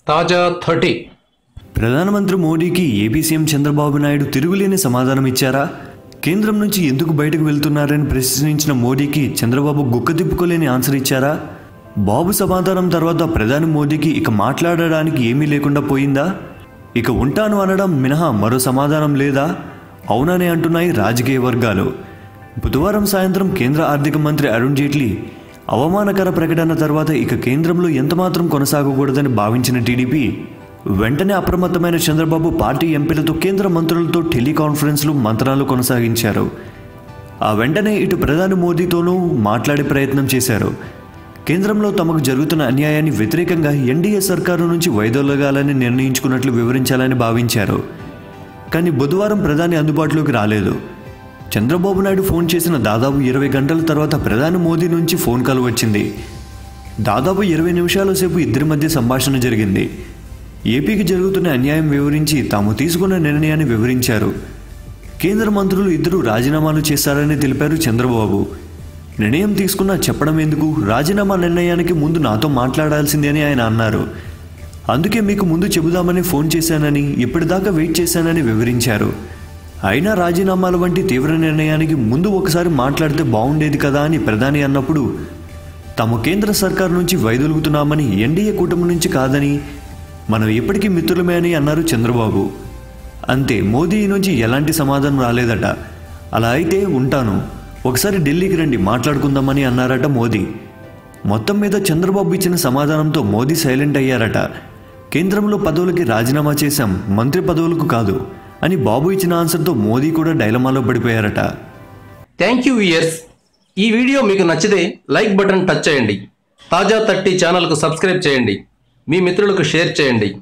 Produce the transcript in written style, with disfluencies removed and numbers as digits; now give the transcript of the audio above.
తాజా 30 ప్రధానమంత్రి మోడీకి ఏపీ సీఎం చంద్రబాబు నాయుడు తిరుగులేని సమాధానం ఇచ్చారా? కేంద్రం నుంచి ఎందుకు బయటకు వెళ్తున్నారని ప్రశ్నించిన మోడీకి చంద్రబాబు గుక్క తిప్పుకోలేని ఆన్సర్ ఇచ్చారా? బాబు సమాధానం తర్వాత ప్రధాని మోడీకి ఇక మాట్లాడడానికి ఏమీ లేకుండా పోయిందా? ఇక ఉంటాను అనడం మినహా మరో సమాధానం లేదా? అవుననే అంటున్నాయి రాజకీయ వర్గాలు. బుధవారం సాయంత్రం కేంద్ర ఆర్థిక మంత్రి అరుణ్ జైట్లీ అవమానకర ప్రకటన తర్వాత ఇక కేంద్రంలో ఎంతమాత్రం కొనసాగకూడదని భావించిన టీడీపీ వెంటనే అప్రమత్తమైన చంద్రబాబు పార్టీ ఎంపీలతో కేంద్ర మంత్రులతో టెలికాన్ఫరెన్స్లు మంత్రాలు కొనసాగించారు. ఆ వెంటనే ఇటు ప్రధాని మోదీతోనూ మాట్లాడే ప్రయత్నం చేశారు. కేంద్రంలో తమకు జరుగుతున్న అన్యాయాన్ని వ్యతిరేకంగా ఎన్డీఏ సర్కారు నుంచి వైదొలగాలని నిర్ణయించుకున్నట్లు వివరించాలని భావించారు. కానీ బుధవారం ప్రధాని అందుబాటులోకి రాలేదు. చంద్రబాబు నాయుడు ఫోన్ చేసిన దాదాపు 20 గంటల తర్వాత ప్రధాని మోదీ నుంచి ఫోన్ కాల్ వచ్చింది. దాదాపు 20 నిమిషాల సేపు ఇద్దరి మధ్య సంభాషణ జరిగింది. ఏపీకి జరుగుతున్న అన్యాయం వివరించి తాము తీసుకున్న నిర్ణయాన్ని వివరించారు. కేంద్ర మంత్రులు ఇద్దరు రాజీనామాలు చేశారని తెలిపారు చంద్రబాబు. నిర్ణయం తీసుకున్నా చెప్పడం ఎందుకు, రాజీనామా నిర్ణయానికి ముందు నాతో మాట్లాడాల్సిందే అని ఆయన అన్నారు. అందుకే మీకు ముందు చెబుదామని ఫోన్ చేశానని, ఇప్పటిదాకా వెయిట్ చేశానని వివరించారు. అయినా రాజీనామాల వంటి తీవ్ర నిర్ణయానికి ముందు ఒకసారి మాట్లాడితే బాగుండేది కదా అని ప్రధాని అన్నప్పుడు తాము కేంద్ర సర్కారు నుంచి వైదొలుగుతున్నామని, ఎన్డీఏ కూటమి నుంచి కాదని, మనం ఎప్పటికీ మిత్రులమే అని అన్నారు చంద్రబాబు. అంతే, మోదీ నుంచి ఎలాంటి సమాధానం రాలేదట. అలా అయితే ఉంటాను, ఒకసారి ఢిల్లీకి రండి మాట్లాడుకుందామని అన్నారట మోదీ. మొత్తం మీద చంద్రబాబు ఇచ్చిన సమాధానంతో మోదీ సైలెంట్ అయ్యారట. కేంద్రంలో పదవులకి రాజీనామా చేశాం, మంత్రి పదవులకు కాదు అని బాబు ఇచ్చిన ఆన్సర్తో మోదీ కూడా డైలమాలో పడిపోయారట. Thank you viewers. ఈ వీడియో మీకు నచ్చితే లైక్ బటన్ టచ్ చేయండి. తాజా 30 ఛానల్కు సబ్స్క్రైబ్ చేయండి. మీ మిత్రులకు షేర్ చేయండి.